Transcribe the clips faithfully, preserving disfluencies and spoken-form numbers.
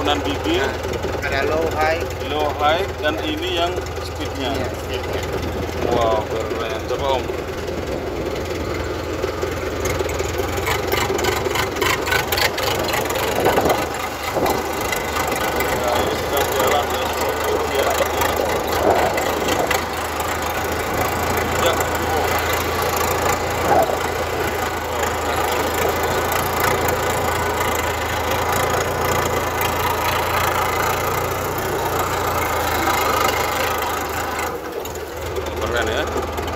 kanan bibir, Nah, ada low high. low high, dan ini yang speednya. Iya, speednya. Wow, keren. Coba Om. Nah, ini sedang jalan ya. Ya. Ya. Keren ya.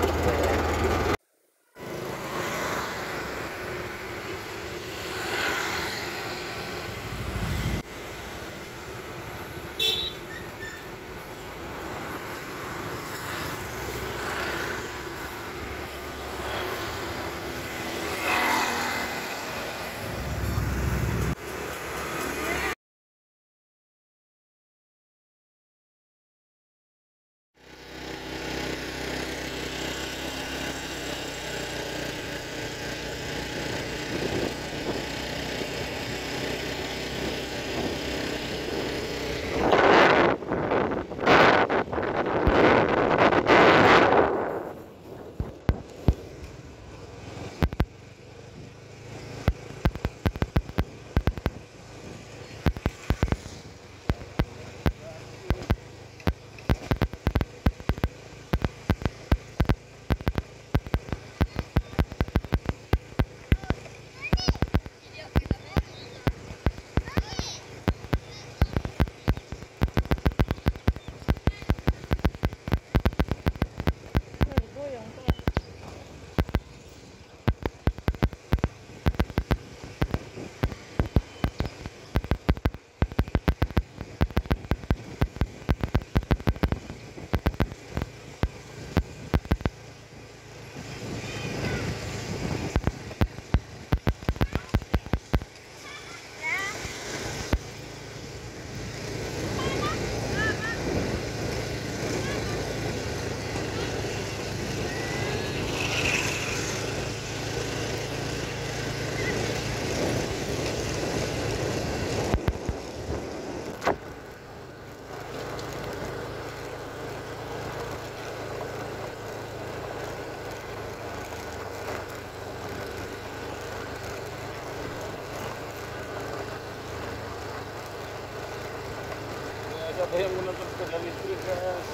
Ada yang menonton sepeda listrik, guys.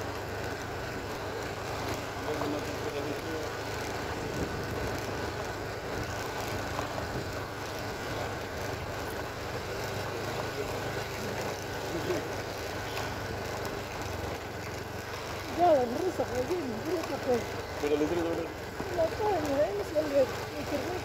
Ada yang menonton sepeda listrik. Jalan rusak lagi, rusak lagi. Sepeda listrik udah. Nggak tahu nih, ini selalu lihat mikirnya.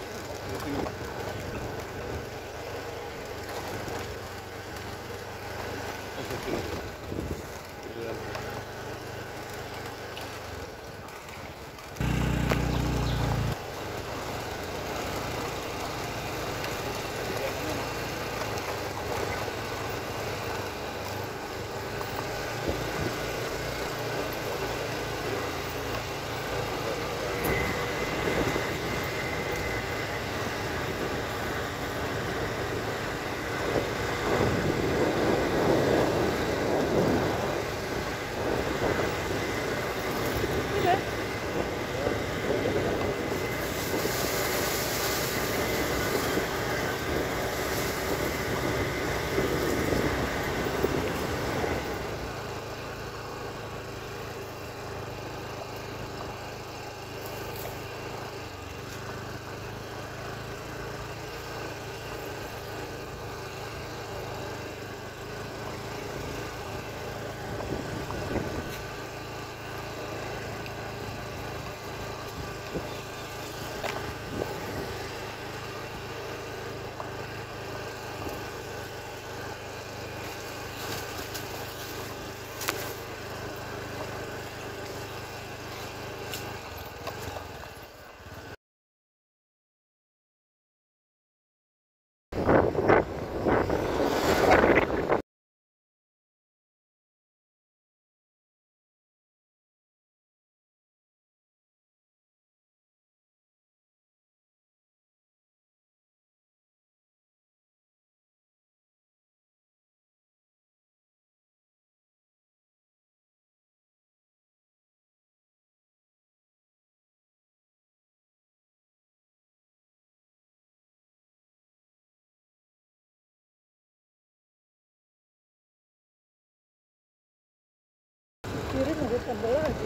tambah lagi.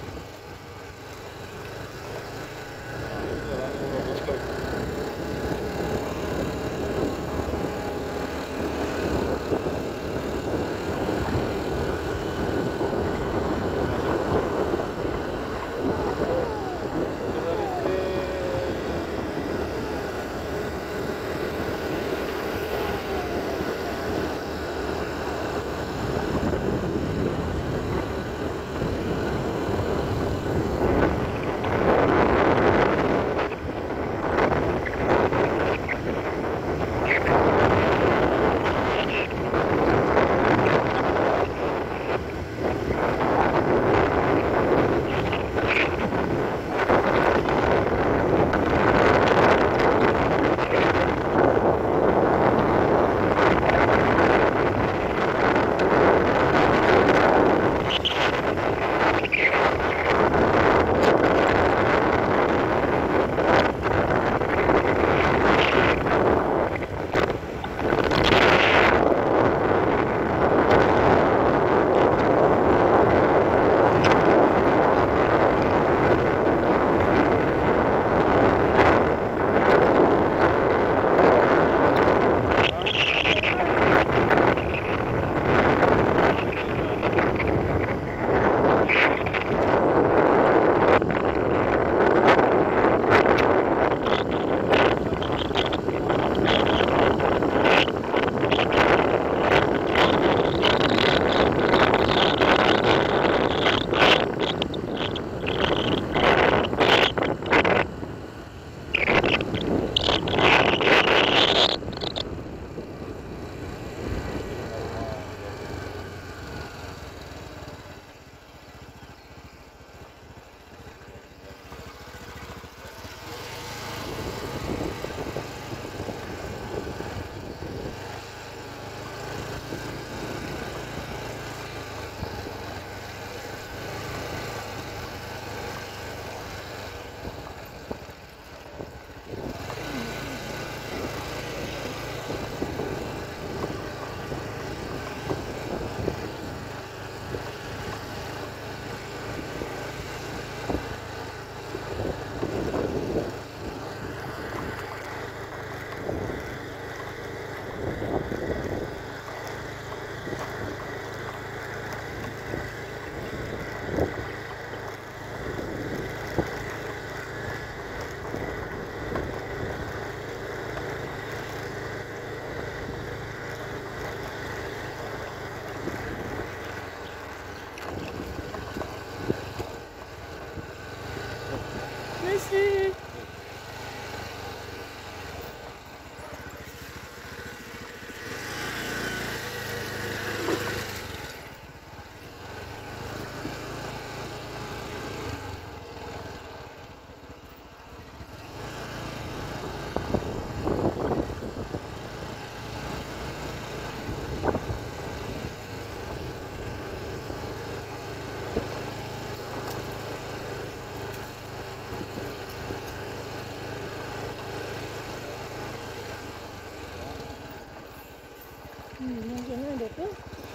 Messi. Hmm, yang sana ada tuh.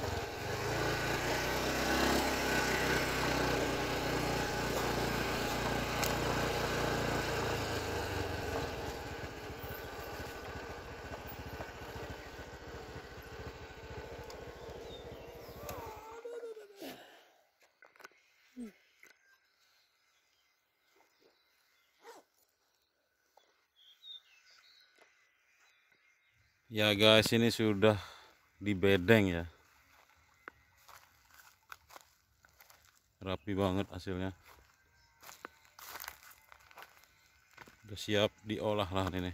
Ya guys, ini sudah di bedeng ya. Rapi banget hasilnya. Udah siap diolah lah ini.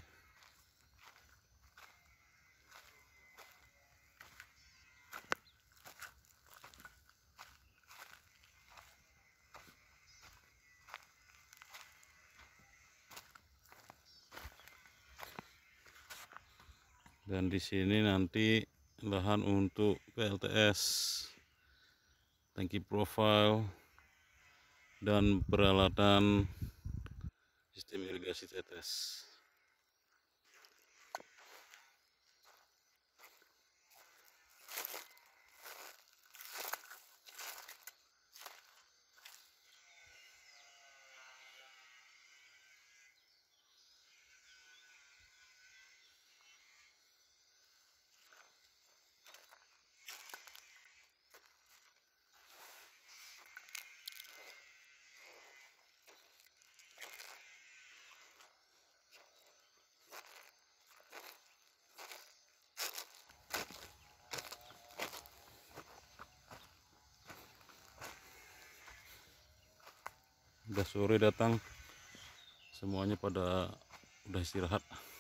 Dan di sini nanti lahan untuk P L T S, tangki profile, dan peralatan sistem irigasi tetes. Udah sore datang, semuanya pada udah istirahat.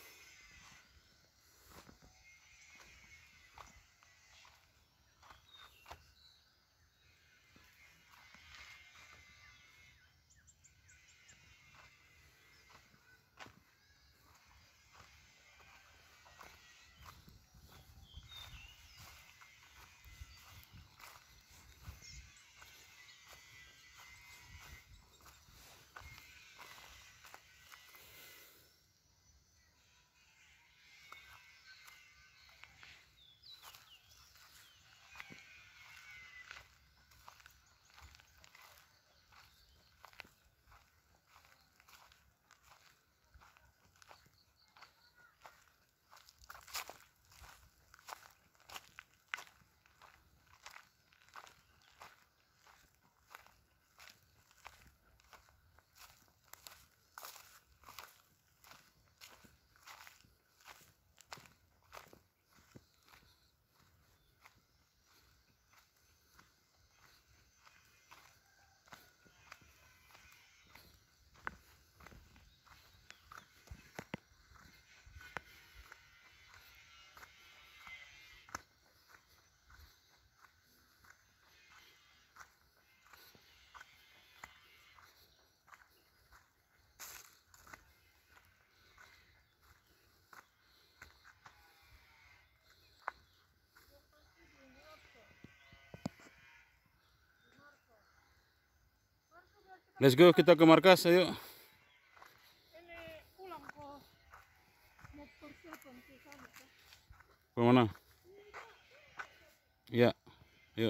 Let's go, kita ke markas, ayo. Ini pulang kok. Mau persiapan ke sana kah? Kemana? Iya, yuk.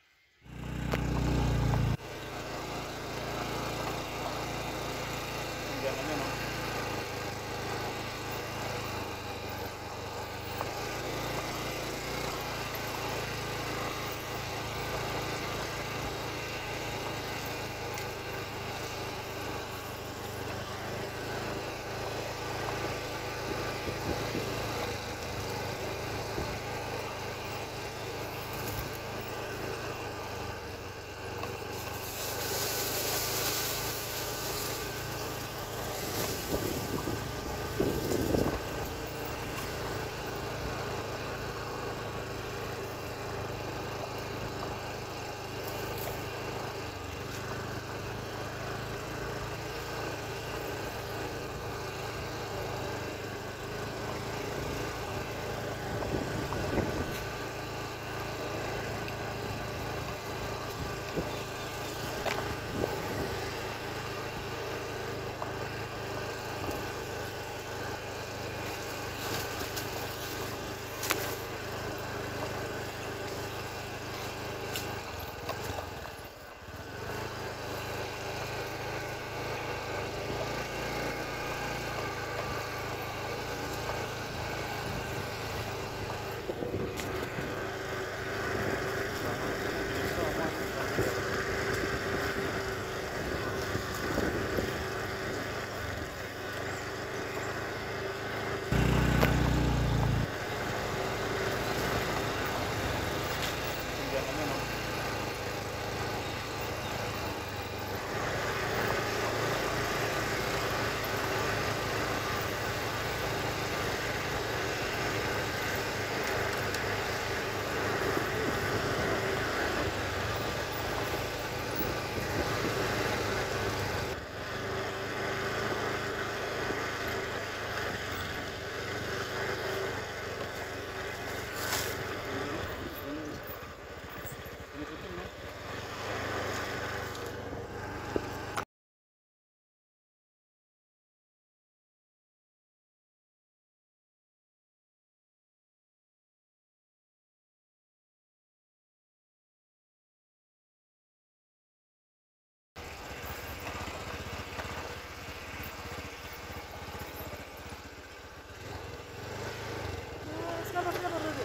Ah, sabar, sabar dulu.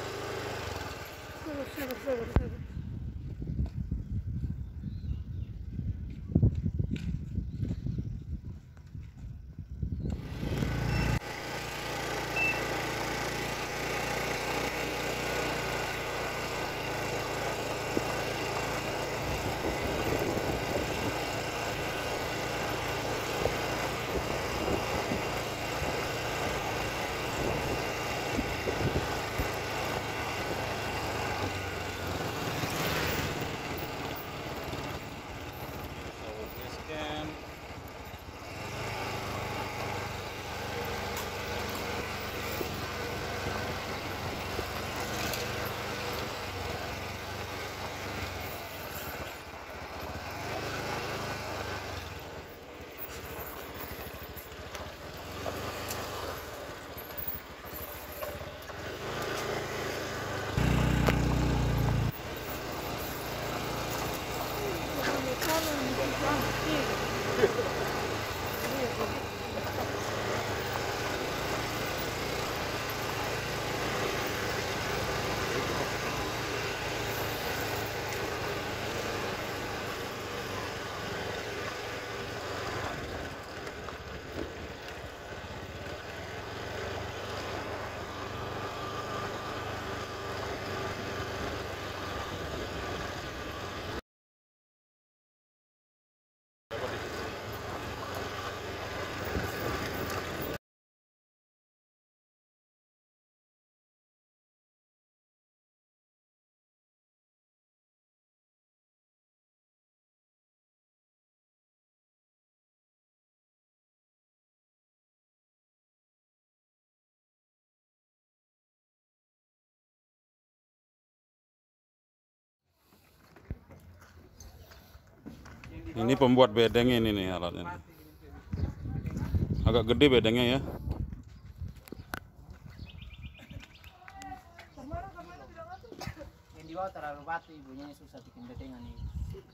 Sabar, sabar, sabar, sabar. Ini pembuat bedengnya ini nih alatnya. Agak gede bedengnya ya. Yang di bawah terlalu batu, ibunya susah bikin bedengan ini.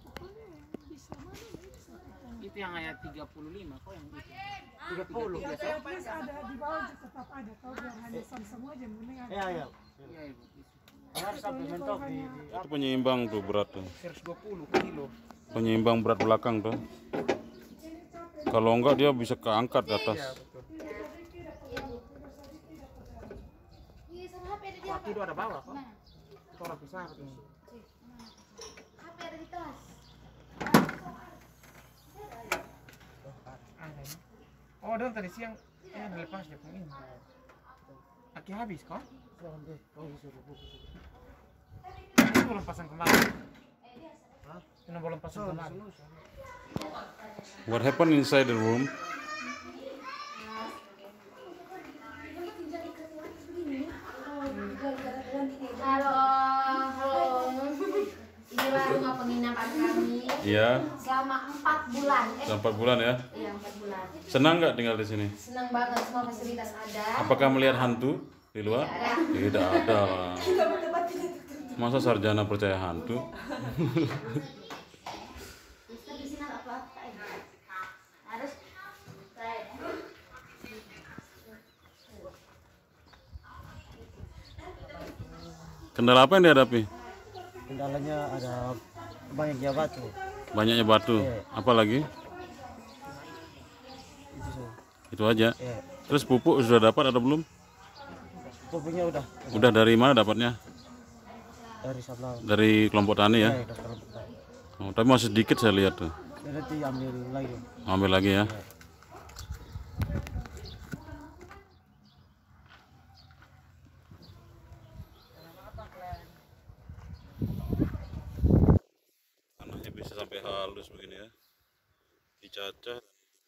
Itu yang ayat tiga puluh lima kok yang itu. tiga puluh biasa. Terus ada di bawah juga tetap ada, kalau biar hanya semua aja mending ada. Iya, iya. Iya ibu. Harus sampai mentok di, di Itu penyeimbang tuh berat tuh. seratus dua puluh kilo. Penyeimbang berat belakang tuh. Kalau enggak dia bisa keangkat di atas. Waktu itu ada bawah kok. Orang besar ini. H P ada di tas. Ada ini. Oh, dong tadi siang eh ada lepas dia pun ini. Aki habis kok? oh, suruh buku. Ini belum pasang kemarin. Hah? Ini belum pasang kemarin. What happened inside the room? Halo, halo. Inilah rumah penginapan kami Iya, selama empat bulan. Eh, selama empat bulan ya. iya empat bulan. Senang nggak tinggal di sini? Senang banget, semua fasilitas ada. Apakah melihat hantu di luar? Tidak ada lah. Masa sarjana percaya hantu? Di sini apa? Harus Kendala apa yang dihadapi? Kendalanya ada banyaknya batu. Banyaknya batu. Apa lagi? Itu sih. Itu aja. Ya, Terus pupuk sudah dapat atau belum? pupuknya udah Udah dari mana dapatnya? dari sebelah. Dari kelompok tani ya? Ya, udah terbuka. Oh, tapi masih sedikit saya lihat tuh. Nanti ambil lagi. Ambil lagi ya. Tanahnya bisa sampai halus begini ya. Dicacah.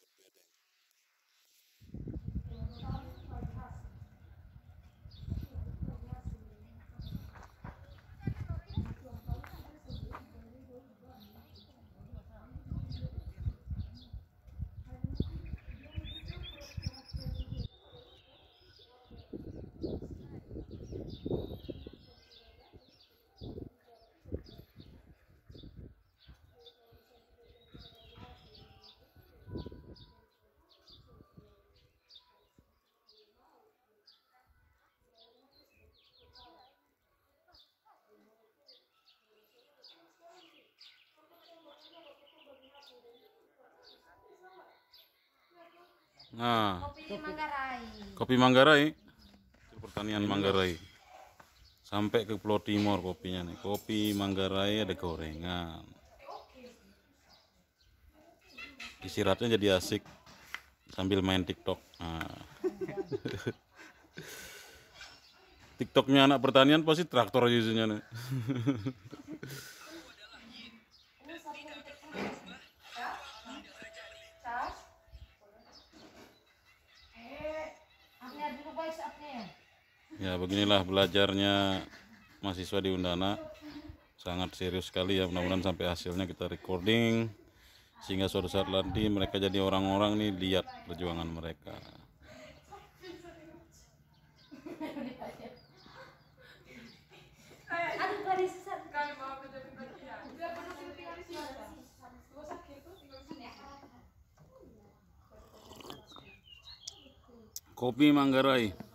Nah, kopi Manggarai. kopi Manggarai. Itu pertanian Manggarai. Sampai ke Pulau Timur kopinya nih. Kopi Manggarai ada gorengan. Istirahatnya jadi asik sambil main TikTok. Nah. TikToknya anak pertanian pasti traktor aja isinya nih. Ya beginilah belajarnya mahasiswa di Undana, sangat serius sekali ya. Mudah-mudahan sampai hasilnya kita recording sehingga suatu saat nanti mereka jadi orang-orang nih, lihat perjuangan mereka. Aduh, garis sesat. Kopi Manggarai.